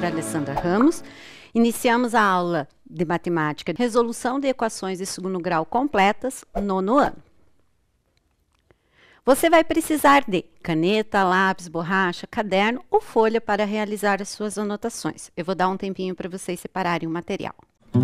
professora Alessandra Ramos. Iniciamos a aula de matemática, resolução de equações de segundo grau completas, nono ano. Você vai precisar de caneta, lápis, borracha, caderno ou folha para realizar as suas anotações. Eu vou dar um tempinho para vocês separarem o material.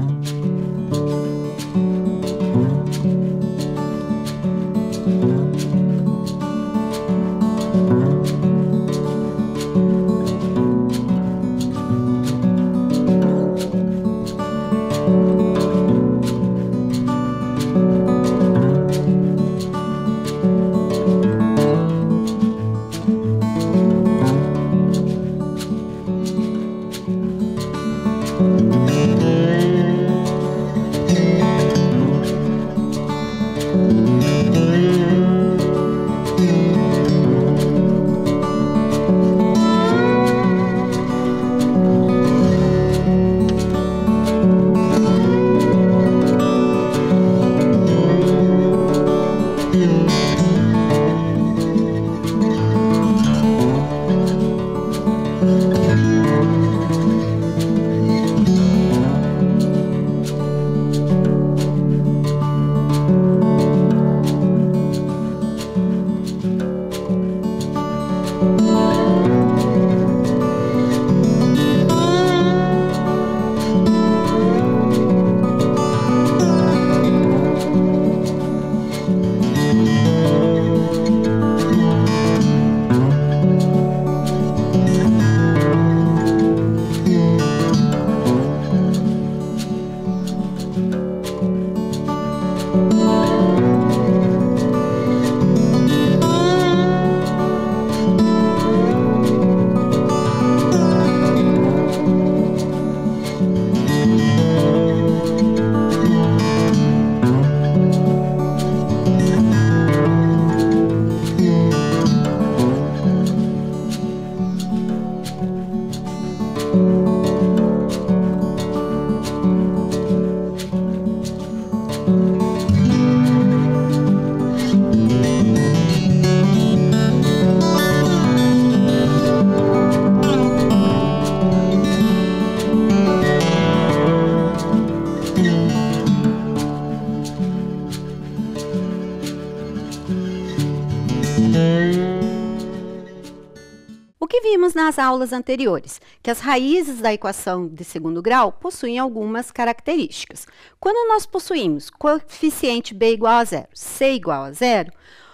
O que vimos nas aulas anteriores? Que as raízes da equação de segundo grau possuem algumas características. Quando nós possuímos coeficiente b igual a zero, c igual a zero,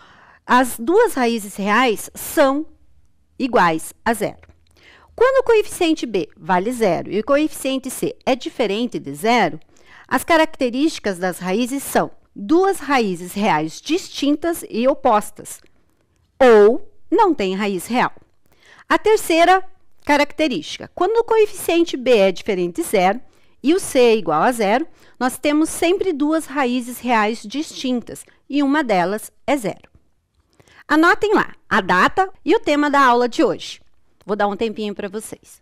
as duas raízes reais são iguais a zero. Quando o coeficiente b vale zero e o coeficiente c é diferente de zero, as características das raízes são duas raízes reais distintas e opostas, ou não tem raiz real. A terceira característica, quando o coeficiente b é diferente de zero e o c é igual a zero, nós temos sempre duas raízes reais distintas e uma delas é zero. Anotem lá a data e o tema da aula de hoje. Vou dar um tempinho para vocês.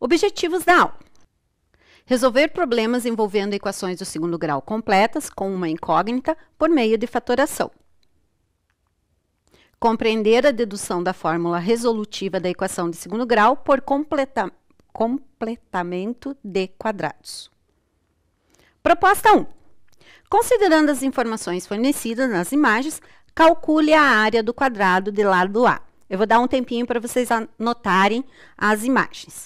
Objetivos da aula. Resolver problemas envolvendo equações do segundo grau completas com uma incógnita por meio de fatoração. Compreender a dedução da fórmula resolutiva da equação de segundo grau por completamento de quadrados. Proposta 1. Considerando as informações fornecidas nas imagens, calcule a área do quadrado de lado A. Eu vou dar um tempinho para vocês anotarem as imagens.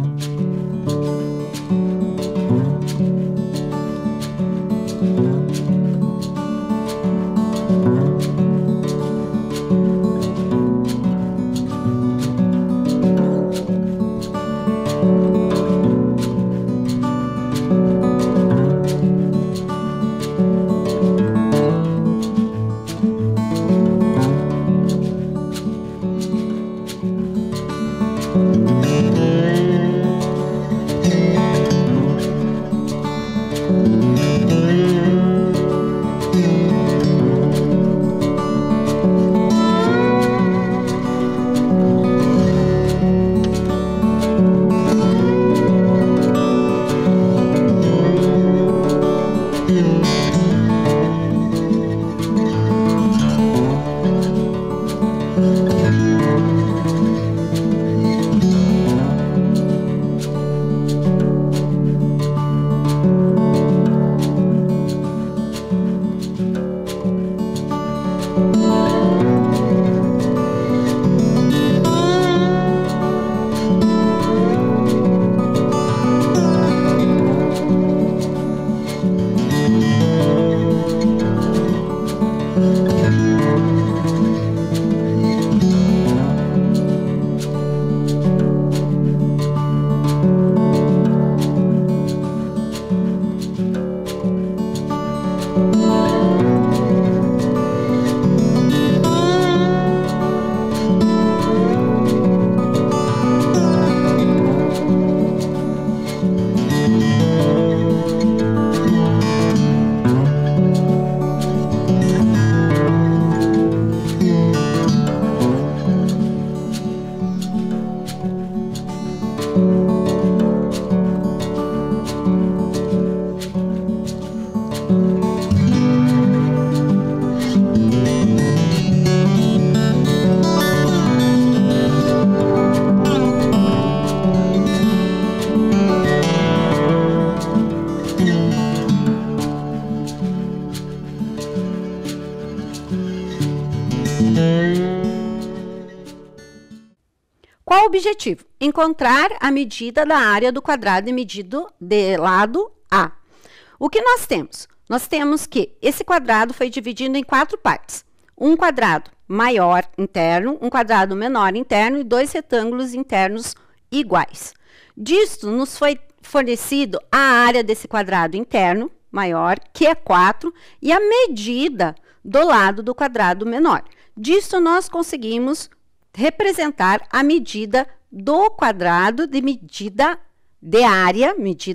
Qual o objetivo? Encontrar a medida da área do quadrado medido de lado A. O que nós temos? Nós temos que esse quadrado foi dividido em 4 partes. Um quadrado maior interno, um quadrado menor interno e 2 retângulos internos iguais. Disto nos foi fornecido a área desse quadrado interno maior, que é 4, e a medida do lado do quadrado menor. Disto nós conseguimos representar a medida do quadrado de medida de área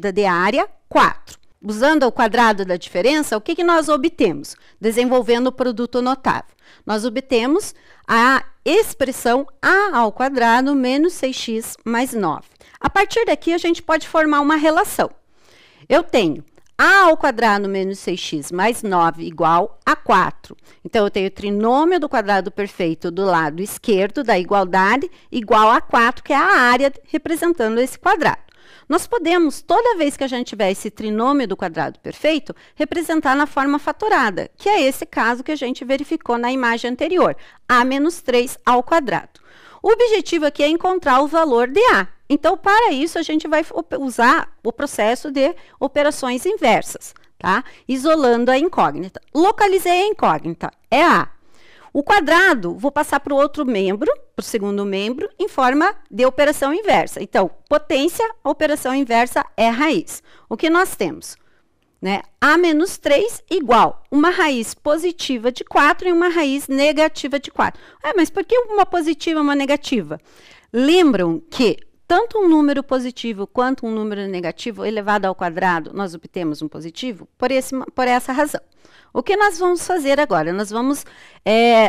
4. Usando o quadrado da diferença, o que nós obtemos? Desenvolvendo o produto notável. Nós obtemos a expressão a ao quadrado menos 6x mais 9. A partir daqui, a gente pode formar uma relação. Eu tenho a ao quadrado menos 6x mais 9 igual a 4. Então, eu tenho o trinômio do quadrado perfeito do lado esquerdo da igualdade igual a 4, que é a área representando esse quadrado. Nós podemos, toda vez que a gente tiver esse trinômio do quadrado perfeito, representar na forma fatorada, que é esse caso que a gente verificou na imagem anterior, a menos 3 ao quadrado. O objetivo aqui é encontrar o valor de A. Então, para isso, a gente vai usar o processo de operações inversas, tá? Isolando a incógnita. Localizei a incógnita, é A. O quadrado, vou passar para o outro membro, para o segundo membro, em forma de operação inversa. Então, potência, operação inversa é raiz. O que nós temos? Né? A menos 3 igual uma raiz positiva de 4 e uma raiz negativa de 4. Mas por que uma positiva e uma negativa? Lembram que tanto um número positivo quanto um número negativo elevado ao quadrado, nós obtemos um positivo por essa razão. O que nós vamos fazer agora? Nós vamos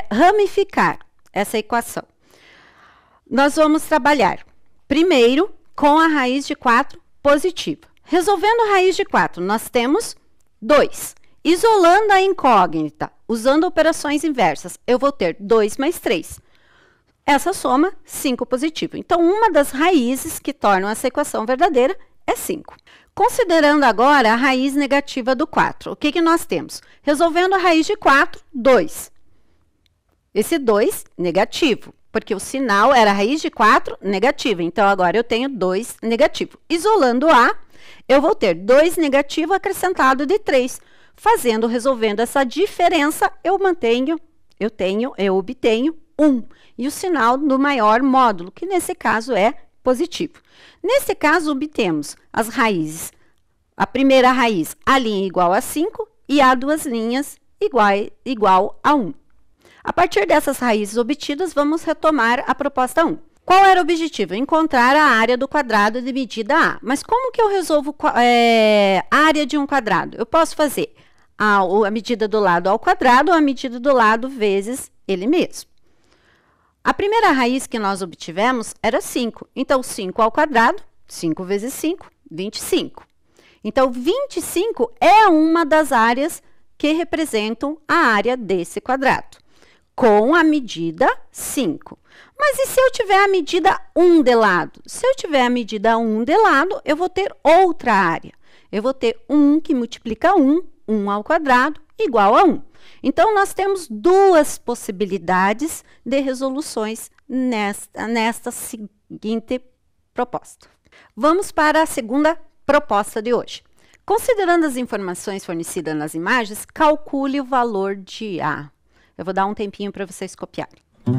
ramificar essa equação. Nós vamos trabalhar, primeiro, com a raiz de 4 positiva. Resolvendo a raiz de 4, nós temos 2. Isolando a incógnita, usando operações inversas, eu vou ter 2 mais 3. Essa soma, 5 positivo. Então, uma das raízes que tornam essa equação verdadeira é 5. Considerando agora a raiz negativa do 4, o que nós temos? Resolvendo a raiz de 4, 2. Esse 2, negativo, porque o sinal era a raiz de 4, negativa. Então, agora eu tenho 2 negativo. Isolando A, eu vou ter 2 negativo acrescentado de 3. Resolvendo essa diferença, eu obtenho 1. E o sinal do maior módulo, que nesse caso é positivo. Nesse caso, obtemos as raízes. A primeira raiz, a linha igual a 5, e a duas linhas igual a 1. A partir dessas raízes obtidas, vamos retomar a proposta 1. Qual era o objetivo? Encontrar a área do quadrado de medida A. Mas como que eu resolvo a área de um quadrado? Eu posso fazer a medida do lado ao quadrado ou a medida do lado vezes ele mesmo. A primeira raiz que nós obtivemos era 5. Então, 5 ao quadrado, 5 vezes 5, 25. Então, 25 é uma das áreas que representam a área desse quadrado, com a medida 5. Mas e se eu tiver a medida 1 de lado? Se eu tiver a medida 1 de lado, eu vou ter outra área. Eu vou ter 1 que multiplica 1, 1 ao quadrado, igual a 1. Então, nós temos duas possibilidades de resoluções nesta seguinte proposta. Vamos para a segunda proposta de hoje. Considerando as informações fornecidas nas imagens, calcule o valor de A. Eu vou dar um tempinho para vocês copiarem.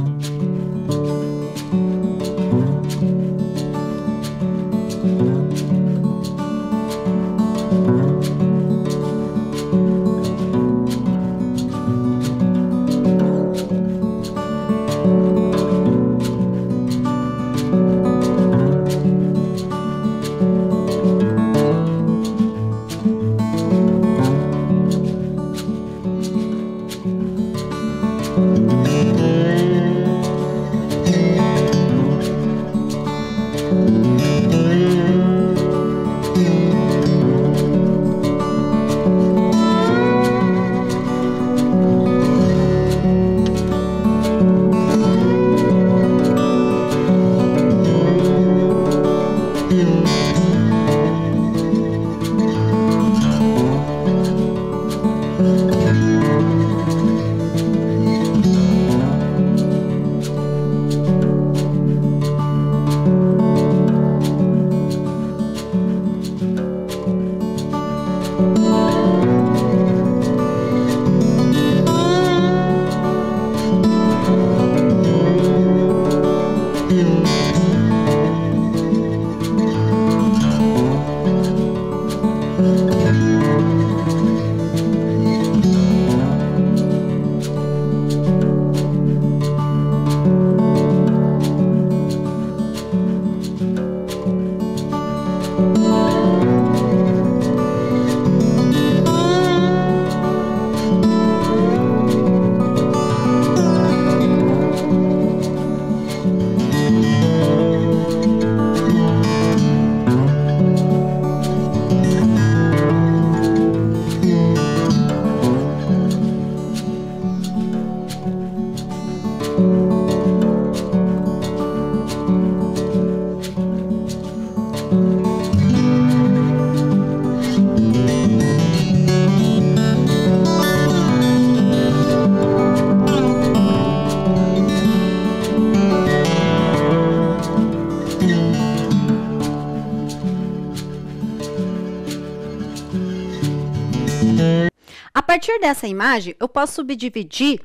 A partir dessa imagem, eu posso subdividir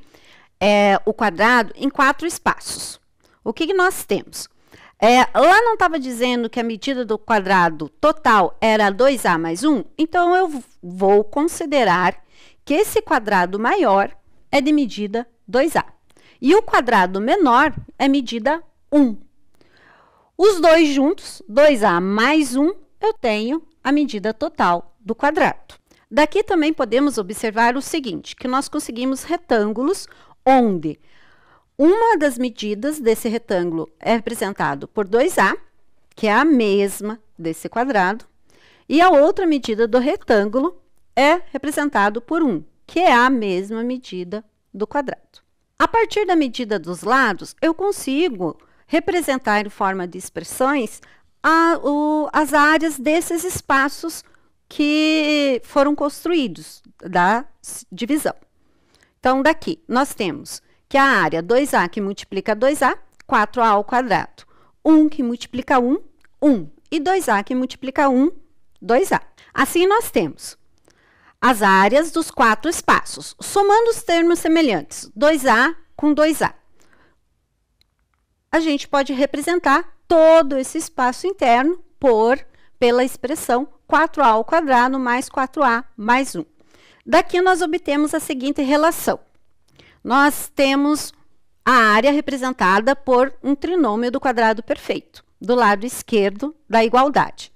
o quadrado em 4 espaços. O que nós temos? Lá não estava dizendo que a medida do quadrado total era 2A mais 1? Então, eu vou considerar que esse quadrado maior é de medida 2A. E o quadrado menor é medida 1. Os dois juntos, 2A mais 1, eu tenho a medida total do quadrado. Daqui também podemos observar o seguinte, que nós conseguimos retângulos onde uma das medidas desse retângulo é representado por 2A que é a mesma desse quadrado, e a outra medida do retângulo é representado por 1, que é a mesma medida do quadrado. A partir da medida dos lados, eu consigo representar em forma de expressões as áreas desses espaços que foram construídos da divisão. Então, daqui, nós temos que a área 2A que multiplica 2A, 4A ao quadrado. 1 que multiplica 1, 1. E 2A que multiplica 1, 2A. Assim, nós temos as áreas dos 4 espaços, somando os termos semelhantes, 2A com 2A. A gente pode representar todo esse espaço interno pela expressão 4A ao quadrado mais 4A mais 1. Daqui nós obtemos a seguinte relação. Nós temos a área representada por um trinômio do quadrado perfeito, do lado esquerdo da igualdade.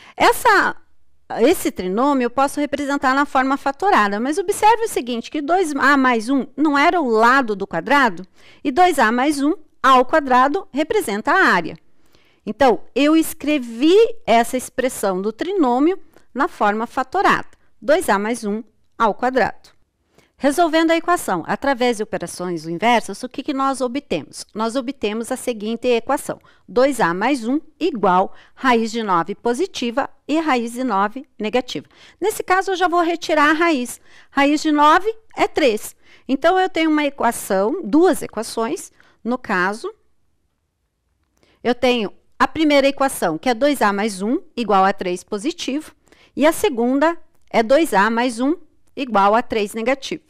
Esse trinômio eu posso representar na forma fatorada, mas observe o seguinte, que 2A mais 1 não era o lado do quadrado, e 2A mais 1 ao quadrado representa a área. Então, eu escrevi essa expressão do trinômio na forma fatorada, 2A mais 1 ao quadrado. Resolvendo a equação através de operações inversas, o que nós obtemos? Nós obtemos a seguinte equação, 2A mais 1 igual raiz de 9 positiva e raiz de 9 negativa. Nesse caso, eu já vou retirar a raiz. Raiz de 9 é 3. Então, eu tenho uma equação, duas equações. No caso, eu tenho a primeira equação, que é 2A mais 1 igual a 3 positivo, e a segunda é 2A mais 1 igual a 3 negativo.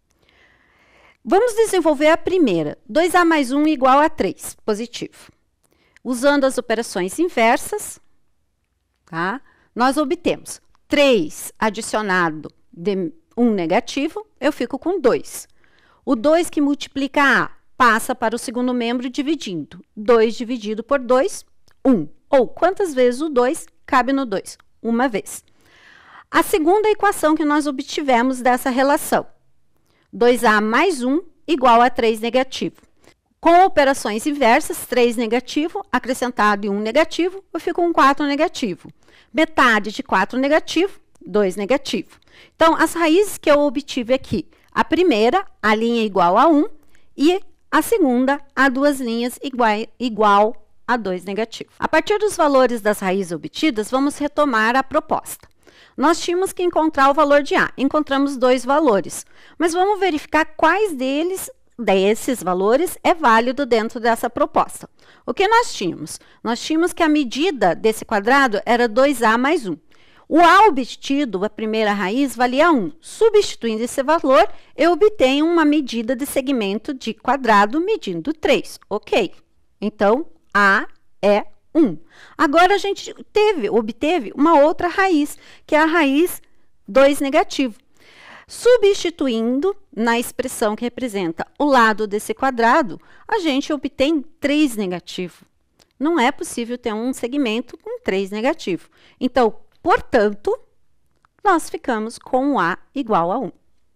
Vamos desenvolver a primeira, 2A mais 1 igual a 3 positivo. Usando as operações inversas, tá? Nós obtemos 3 adicionado de 1 negativo, eu fico com 2. O 2 que multiplica A passa para o segundo membro dividindo. 2 dividido por 2, 1. Ou quantas vezes o 2 cabe no 2? Uma vez. A segunda equação que nós obtivemos dessa relação, 2A mais 1 igual a 3 negativo. Com operações inversas, 3 negativo, acrescentado em 1 negativo, eu fico com 4 negativo. Metade de 4 negativo, 2 negativo. Então, as raízes que eu obtive aqui, a primeira, a linha igual a 1, e a segunda, a duas linhas igual a 2 negativo. A partir dos valores das raízes obtidas, vamos retomar a proposta. Nós tínhamos que encontrar o valor de A. Encontramos 2 valores. Mas vamos verificar quais desses valores é válido dentro dessa proposta. O que nós tínhamos? Nós tínhamos que a medida desse quadrado era 2A mais 1. O A obtido, a primeira raiz, valia 1. Substituindo esse valor, eu obtenho uma medida de segmento de quadrado medindo 3. Ok. Então, A é 1. Agora, a gente obteve uma outra raiz, que é a raiz 2 negativo. Substituindo na expressão que representa o lado desse quadrado, a gente obtém 3 negativo. Não é possível ter um segmento com 3 negativo. Então, portanto, nós ficamos com o A igual a 1.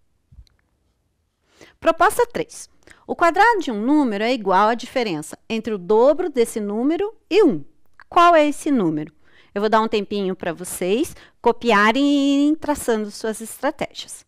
Proposta 3. O quadrado de um número é igual à diferença entre o dobro desse número e 1. Qual é esse número? Eu vou dar um tempinho para vocês copiarem e irem traçando suas estratégias.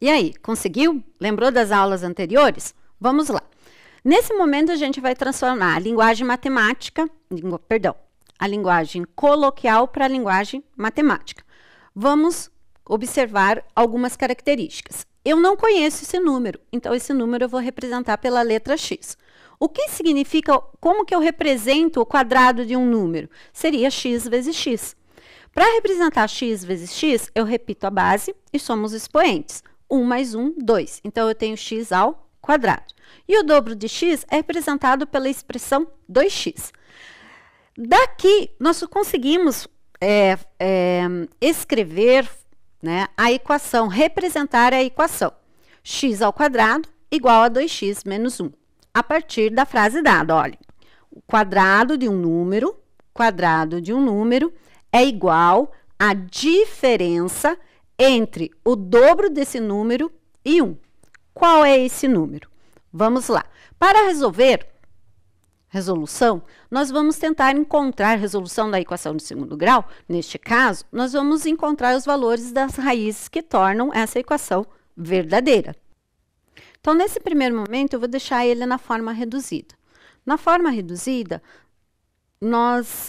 E aí, conseguiu? Lembrou das aulas anteriores? Vamos lá. Nesse momento, a gente vai transformar a linguagem matemática, a linguagem coloquial para a linguagem matemática. Vamos observar algumas características. Eu não conheço esse número, então esse número eu vou representar pela letra X. O que significa, como que eu represento o quadrado de um número? Seria x vezes x. Para representar x vezes x, eu repito a base e somos expoentes. 1 mais 1, 2. Então, eu tenho x ao quadrado. E o dobro de x é representado pela expressão 2x. Daqui, nós conseguimos escrever, né, a equação, representar a equação. X ao quadrado igual a 2x menos 1. A partir da frase dada, olha. O quadrado de um número é igual à diferença entre o dobro desse número e 1. Qual é esse número? Vamos lá. Para resolver resolução, nós vamos tentar encontrar a resolução da equação de segundo grau. Neste caso, nós vamos encontrar os valores das raízes que tornam essa equação verdadeira. Então, nesse primeiro momento, eu vou deixar ele na forma reduzida. Na forma reduzida, nós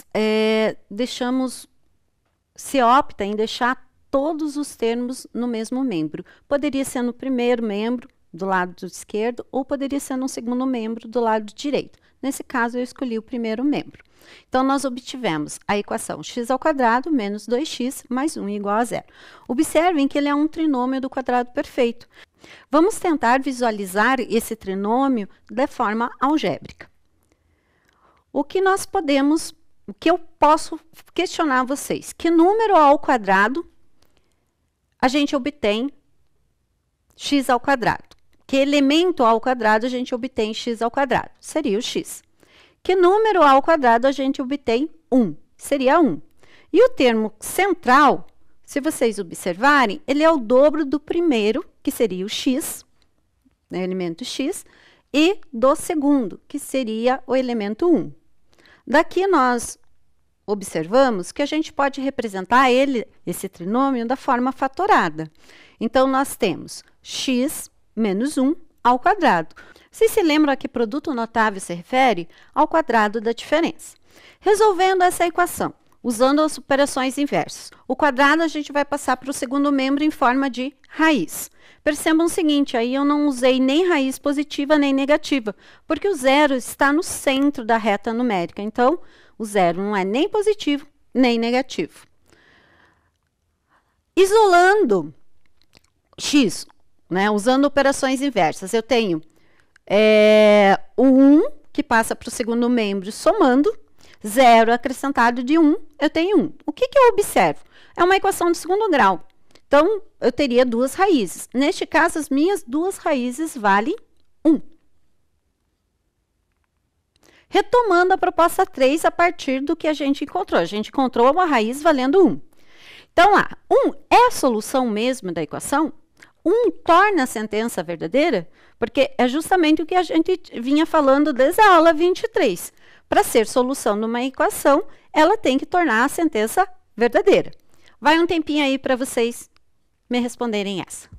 se opta em deixar todos os termos no mesmo membro. Poderia ser no primeiro membro, do lado esquerdo, ou poderia ser no segundo membro, do lado direito. Nesse caso, eu escolhi o primeiro membro. Então, nós obtivemos a equação x ao quadrado menos 2x mais 1 igual a 0. Observem que ele é um trinômio do quadrado perfeito. Vamos tentar visualizar esse trinômio de forma algébrica. O que eu posso questionar vocês? Que número ao quadrado a gente obtém x ao quadrado? Que elemento ao quadrado a gente obtém x ao quadrado? Seria o x. Que número ao quadrado a gente obtém 1? Seria 1. E o termo central, se vocês observarem, ele é o dobro do primeiro, que seria o x, né, elemento x, e do segundo, que seria o elemento 1. Daqui nós observamos que a gente pode representar esse trinômio da forma fatorada. Então, nós temos x menos 1 ao quadrado. Vocês se lembram a que produto notável se refere? Ao quadrado da diferença. Resolvendo essa equação, usando as operações inversas, o quadrado a gente vai passar para o segundo membro em forma de raiz. Percebam o seguinte, aí eu não usei nem raiz positiva nem negativa, porque o zero está no centro da reta numérica. Então, o zero não é nem positivo nem negativo. Isolando x, né, usando operações inversas, eu tenho o 1, que passa para o segundo membro, somando, 0 acrescentado de 1, eu tenho 1. O que eu observo? É uma equação de segundo grau. Então, eu teria duas raízes. Neste caso, as minhas duas raízes valem 1. Retomando a proposta 3 a partir do que a gente encontrou. A gente encontrou uma raiz valendo 1. Então, lá, 1 é a solução mesmo da equação? 1 torna a sentença verdadeira? Porque é justamente o que a gente vinha falando desde a aula 23. Para ser solução de uma equação, ela tem que tornar a sentença verdadeira. Vai um tempinho aí para vocês me responderem essa.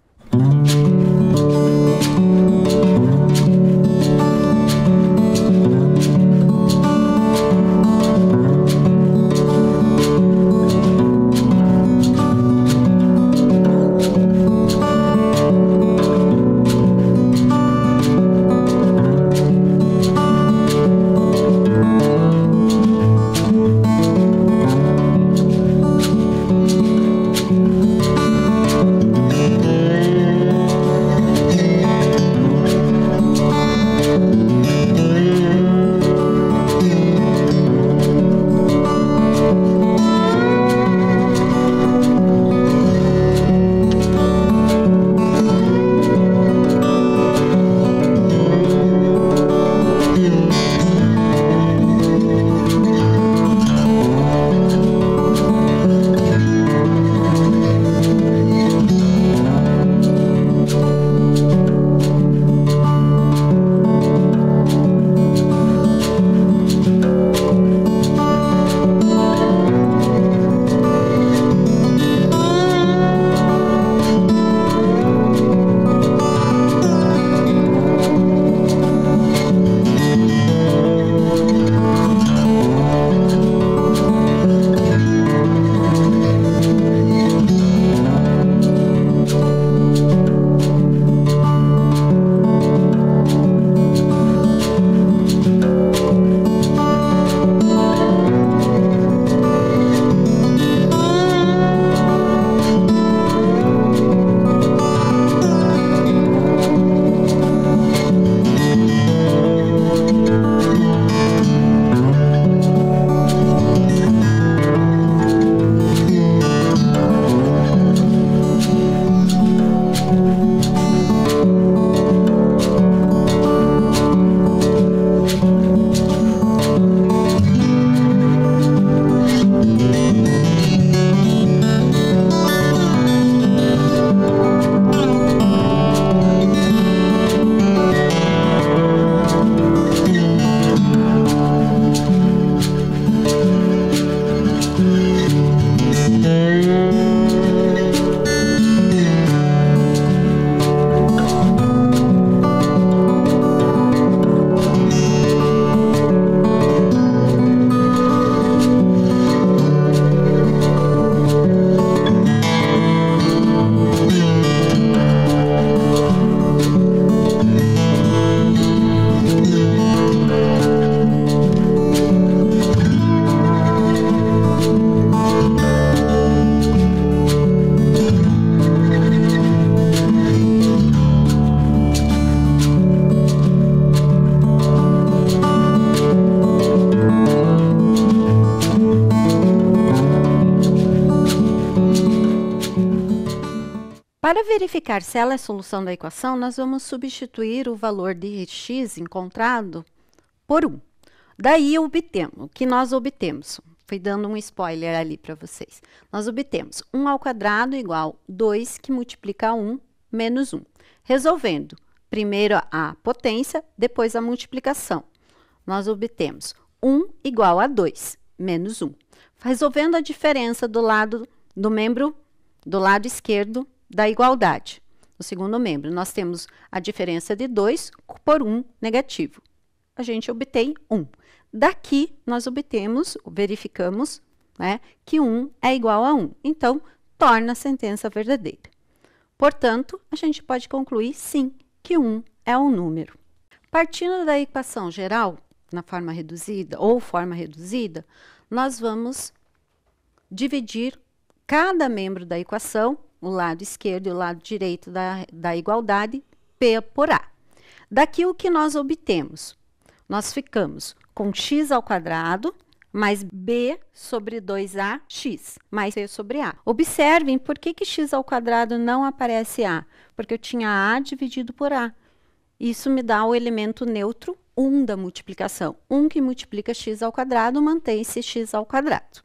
Para verificar se ela é solução da equação, nós vamos substituir o valor de x encontrado por 1. Daí obtemos, o que nós obtemos? Fui dando um spoiler ali para vocês. Nós obtemos 1 ao quadrado igual 2 que multiplica 1 menos 1. Resolvendo primeiro a potência, depois a multiplicação. Nós obtemos 1 igual a 2 menos 1. Resolvendo a diferença do lado do membro do lado esquerdo da igualdade. No segundo membro, nós temos a diferença de 2 por 1 negativo. A gente obtém 1. Daqui, nós verificamos, né, que 1 é igual a 1. Então, torna a sentença verdadeira. Portanto, a gente pode concluir, sim, que 1 é um número. Partindo da equação geral, na forma reduzida ou forma reduzida, nós vamos dividir cada membro da equação, o lado esquerdo e o lado direito da igualdade, P por A. Daqui o que nós obtemos? Nós ficamos com x ao quadrado mais b sobre 2ax mais c sobre a. Observem por que x ao quadrado não aparece a, porque eu tinha a dividido por a. Isso me dá o elemento neutro 1 da multiplicação. 1 que multiplica x ao quadrado mantém-se x ao quadrado.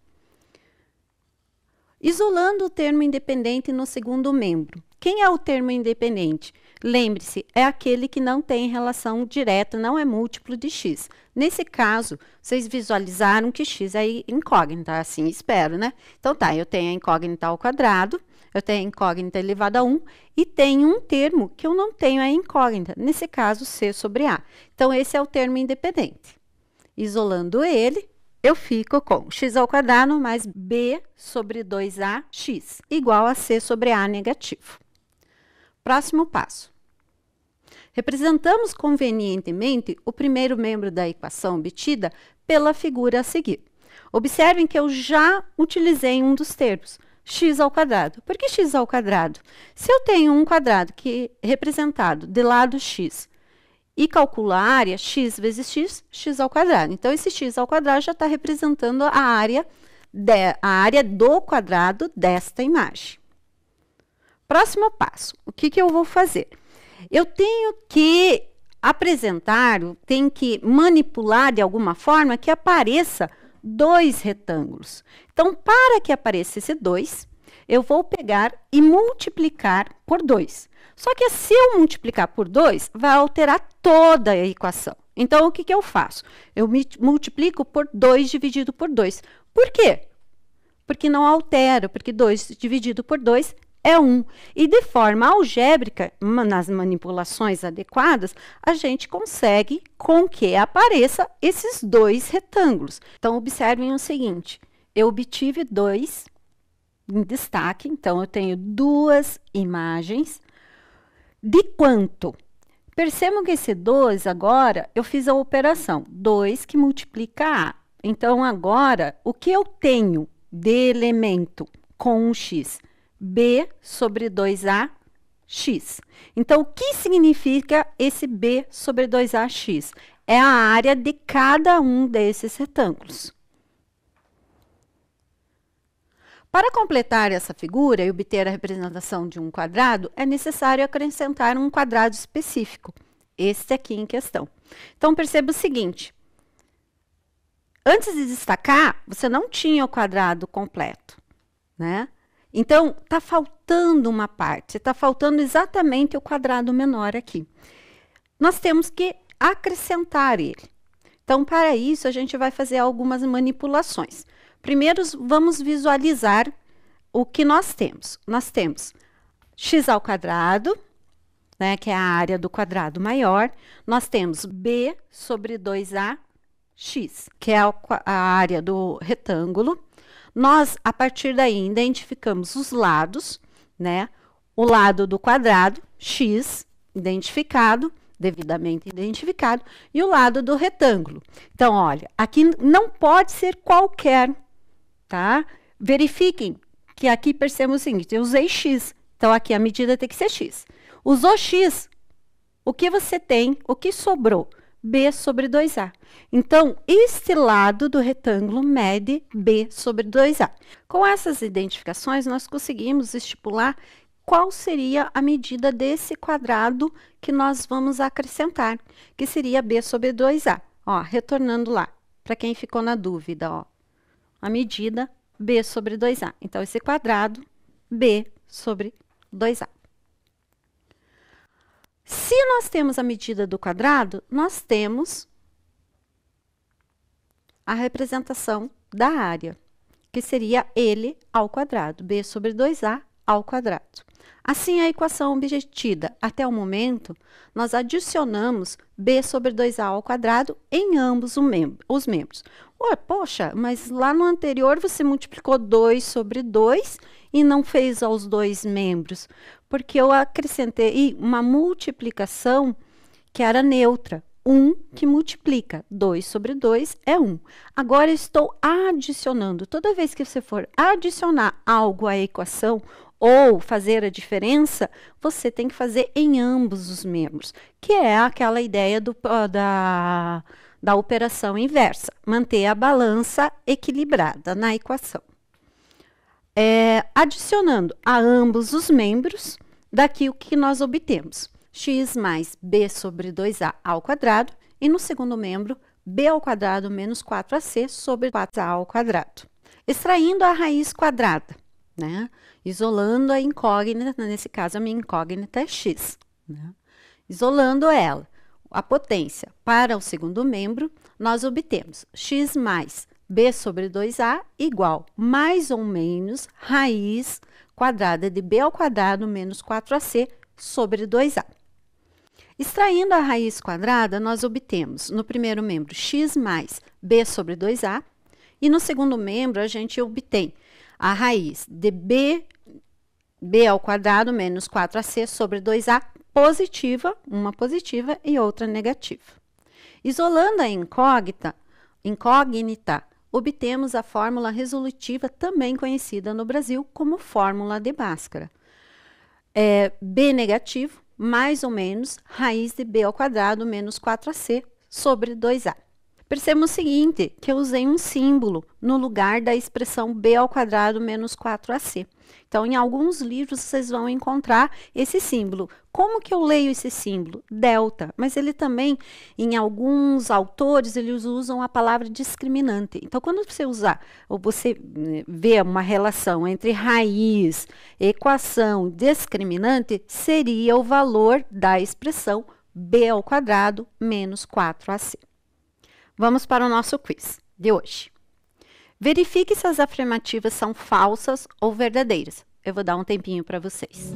Isolando o termo independente no segundo membro. Quem é o termo independente? Lembre-se, é aquele que não tem relação direta, não é múltiplo de x. Nesse caso, vocês visualizaram que x é incógnita, assim espero, né? Então tá, eu tenho a incógnita ao quadrado, eu tenho a incógnita elevada a 1 e tenho um termo que eu não tenho a incógnita, nesse caso, c sobre a. Então, esse é o termo independente. Isolando ele, eu fico com x ao quadrado mais b sobre 2ax igual a c sobre a negativo. Próximo passo. Representamos convenientemente o primeiro membro da equação obtida pela figura a seguir. Observem que eu já utilizei um dos termos, x ao quadrado. Por que x ao quadrado? Se eu tenho um quadrado que é representado de lado x e calculo a área, x vezes x, x ao quadrado. Então, esse x ao quadrado já está representando a área do quadrado desta imagem. Próximo passo, o que eu vou fazer? Eu tenho que apresentar, tenho que manipular de alguma forma que apareça dois retângulos. Então, para que apareça esse 2, eu vou pegar e multiplicar por 2. Só que se eu multiplicar por 2, vai alterar toda a equação. Então, o que eu faço? Eu multiplico por 2 dividido por 2. Por quê? Porque não altera, porque 2 dividido por 2 é 1. E de forma algébrica, nas manipulações adequadas, a gente consegue com que apareça esses dois retângulos. Então, observem o seguinte, eu obtive 2 em destaque, então eu tenho duas imagens. De quanto? Percebam que esse 2 agora, eu fiz a operação 2 que multiplica A. Então, agora, o que eu tenho de elemento com um x? B sobre 2ax. Então, o que significa esse B sobre 2ax? É a área de cada um desses retângulos. Para completar essa figura e obter a representação de um quadrado, é necessário acrescentar um quadrado específico, este aqui em questão. Então, perceba o seguinte, antes de destacar, você não tinha o quadrado completo, né? Então, está faltando uma parte, está faltando exatamente o quadrado menor aqui. Nós temos que acrescentar ele. Então, para isso, a gente vai fazer algumas manipulações. Primeiro, vamos visualizar o que nós temos. Nós temos x ao quadrado, né, que é a área do quadrado maior. Nós temos b sobre 2ax, que é a área do retângulo. Nós, a partir daí, identificamos os lados, né? O lado do quadrado, x, identificado, devidamente identificado, e o lado do retângulo. Então, olha, aqui não pode ser qualquer, tá? Verifiquem que aqui percebemos o seguinte, eu usei x, então aqui a medida tem que ser x. Usou x, o que você tem, o que sobrou? B sobre 2A. Então, este lado do retângulo mede B sobre 2A. Com essas identificações, nós conseguimos estipular qual seria a medida desse quadrado que nós vamos acrescentar, que seria b sobre 2a. Ó, retornando lá, para quem ficou na dúvida, ó, a medida b sobre 2a. Então, esse quadrado, b sobre 2a. Se nós temos a medida do quadrado, nós temos a representação da área, que seria L ao quadrado, b sobre 2a ao quadrado. Assim, a equação obtida até o momento, nós adicionamos b sobre 2a ao quadrado em ambos os membros. Ué, poxa, mas lá no anterior você multiplicou 2 sobre 2 e não fez aos dois membros, porque eu acrescentei uma multiplicação que era neutra. 1 que multiplica, 2 sobre 2 é 1. Agora, eu estou adicionando. Toda vez que você for adicionar algo à equação ou fazer a diferença, você tem que fazer em ambos os membros, que é aquela ideia da operação inversa, manter a balança equilibrada na equação. Adicionando a ambos os membros, daqui o que nós obtemos? X mais b sobre 2a ao quadrado, e no segundo membro, b ao quadrado menos 4ac sobre 4a ao quadrado. Extraindo a raiz quadrada, né? Isolando a incógnita, nesse caso a minha incógnita é x, né? Isolando ela, a potência para o segundo membro, nós obtemos x mais b sobre 2a igual mais ou menos raiz quadrada de b ao quadrado menos 4ac sobre 2a. Extraindo a raiz quadrada, nós obtemos no primeiro membro x mais b sobre 2a, e no segundo membro a gente obtém a raiz de b ao quadrado menos 4ac sobre 2a positiva, uma positiva e outra negativa. Isolando a incógnita, obtemos a fórmula resolutiva, também conhecida no Brasil como fórmula de Bhaskara. B negativo mais ou menos raiz de b ao quadrado menos 4ac sobre 2a. Percebam o seguinte, que eu usei um símbolo no lugar da expressão b ao quadrado menos 4ac. Então, em alguns livros, vocês vão encontrar esse símbolo. Como que eu leio esse símbolo? Delta. Mas ele também, em alguns autores, eles usam a palavra discriminante. Então, quando você usar, ou você vê uma relação entre raiz, equação, discriminante, seria o valor da expressão b ao quadrado menos 4ac. Vamos para o nosso quiz de hoje. Verifique se as afirmativas são falsas ou verdadeiras. Eu vou dar um tempinho para vocês.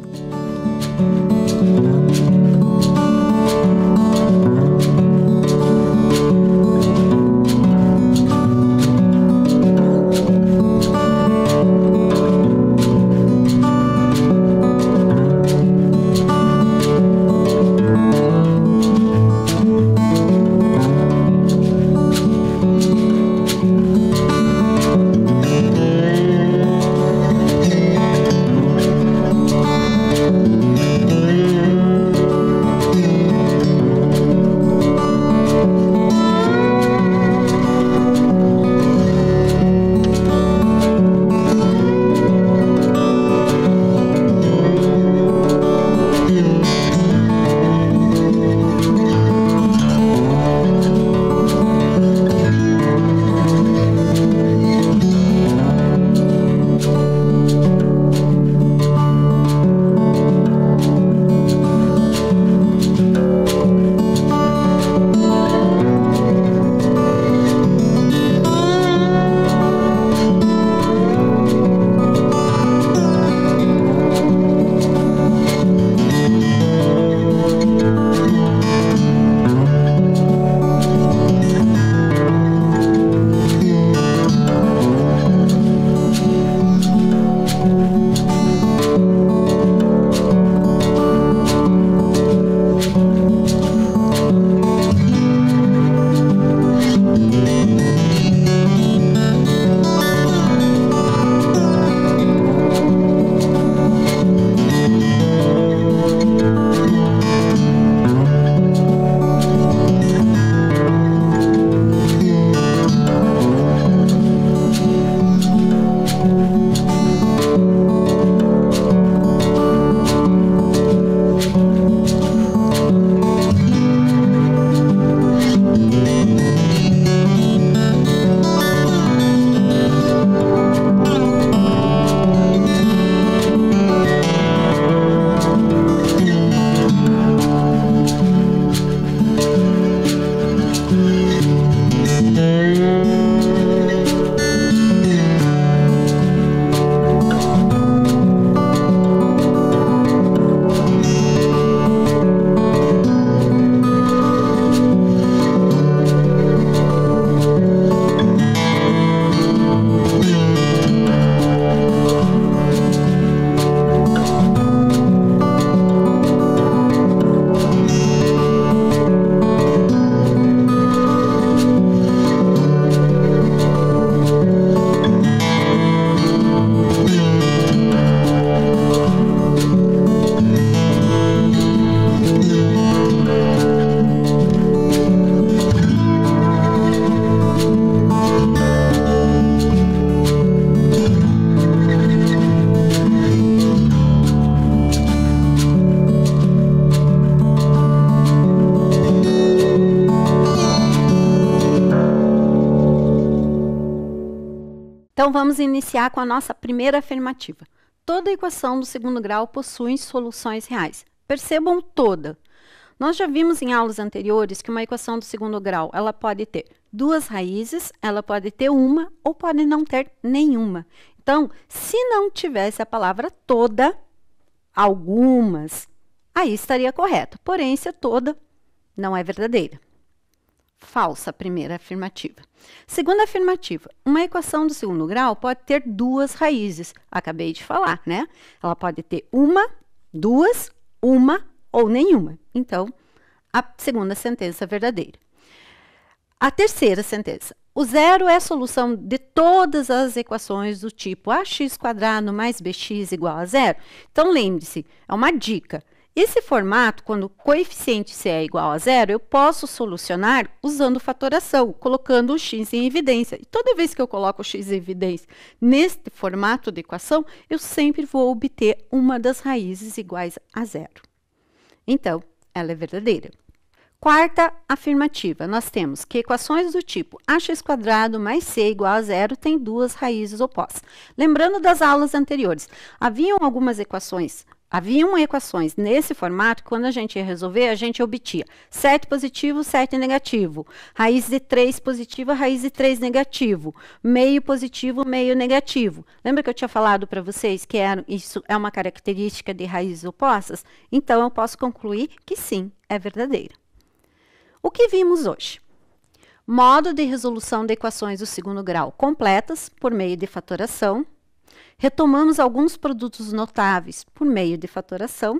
Então, vamos iniciar com a nossa primeira afirmativa. Toda equação do segundo grau possui soluções reais. Percebam toda. Nós já vimos em aulas anteriores que uma equação do segundo grau, ela pode ter duas raízes, ela pode ter uma ou pode não ter nenhuma. Então, se não tivesse a palavra toda, algumas, aí estaria correto. Porém, se é toda, não é verdadeira. Falsa a primeira afirmativa. Segunda afirmativa, uma equação do segundo grau pode ter duas raízes. Acabei de falar, né? Ela pode ter uma, duas, uma ou nenhuma. Então, a segunda sentença é verdadeira. A terceira sentença. O zero é a solução de todas as equações do tipo ax² mais bx igual a zero. Então, lembre-se, é uma dica. Esse formato, quando o coeficiente C é igual a zero, eu posso solucionar usando fatoração, colocando o x em evidência. E toda vez que eu coloco o x em evidência neste formato de equação, eu sempre vou obter uma das raízes iguais a zero. Então, ela é verdadeira. Quarta afirmativa, nós temos que equações do tipo ax² mais c igual a zero têm duas raízes opostas. Lembrando das aulas anteriores, haviam equações nesse formato, quando a gente ia resolver, a gente obtinha 7 positivo, 7 negativo, raiz de 3 positiva, raiz de 3 negativo, meio positivo, meio negativo. Lembra que eu tinha falado para vocês que isso é uma característica de raízes opostas? Então, eu posso concluir que sim, é verdadeira. O que vimos hoje? Modo de resolução de equações do segundo grau completas por meio de fatoração. Retomamos alguns produtos notáveis por meio de fatoração.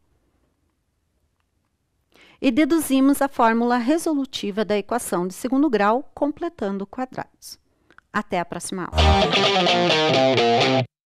E deduzimos a fórmula resolutiva da equação de segundo grau completando quadrados. Até a próxima aula.